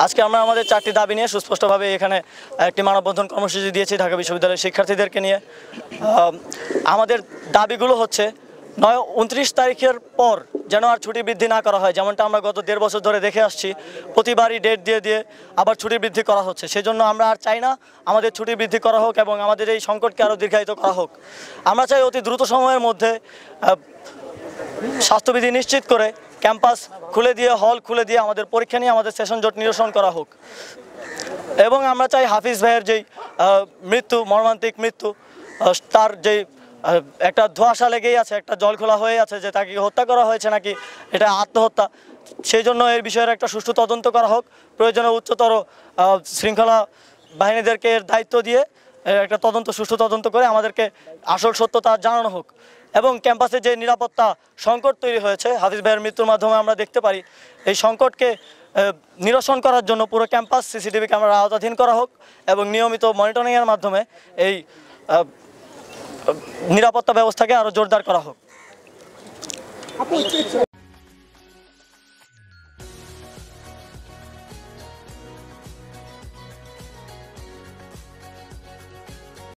আজকে আমরা আমাদের 4টি দাবি নিয়ে সুস্পষ্টভাবে এখানে একটি মানববন্ধন কর্মসূচি দিয়েছি ঢাকা বিশ্ববিদ্যালয়ের শিক্ষার্থীদেরকে নিয়ে। আমাদের দাবিগুলো হচ্ছে 29 তারিখের পর যেন আর ছুটি বৃদ্ধি না করা হয়, যেমনটা আমরা গত 1.5 বছর ধরে দেখে আসছি। প্রতিবারই ডেট দিয়ে আবার ছুটি বৃদ্ধি করা হচ্ছে। সেজন্য আমরা আর চাই না আমাদের ছুটি বৃদ্ধি করা হোক এবং আমাদের এই সংকটকে আরও দীর্ঘায়িত করা হোক। আমরা চাই অতি দ্রুত সময়ের মধ্যে স্বাস্থ্যবিধি নিশ্চিত করে ক্যাম্পাস খুলে দিয়ে, হল খুলে দিয়ে আমাদের পরীক্ষা নিয়ে আমাদের সেশন জট নিরসন করা হোক। এবং আমরা চাই হাফিজ ভাইয়ের যেই মৃত্যু, মর্মান্তিক মৃত্যু, তার যেই একটা ধোঁয়াশা লেগেই আছে, একটা জল খোলা হয়ে আছে যে তাকে হত্যা করা হয়েছে নাকি এটা আত্মহত্যা, সেই জন্য এর বিষয়ের একটা সুষ্ঠু তদন্ত করা হোক। প্রয়োজনে উচ্চতর শৃঙ্খলা বাহিনীদেরকে এর দায়িত্ব দিয়ে একটা সুষ্ঠু তদন্ত করে আমাদেরকে আসল সত্যতা জানানো হোক। এবং ক্যাম্পাসে যে নিরাপত্তা সংকট তৈরি হয়েছে হাফিজ ভাইয়ের মৃত্যুর মাধ্যমে আমরা দেখতে পারি, এই সংকটকে নিরসন করার জন্য পুরো ক্যাম্পাস সিসিটিভি ক্যামেরার আওতাধীন করা হোক এবং নিয়মিত মনিটরিংয়ের মাধ্যমে এই নিরাপত্তা ব্যবস্থাকে আরও জোরদার করা হোক।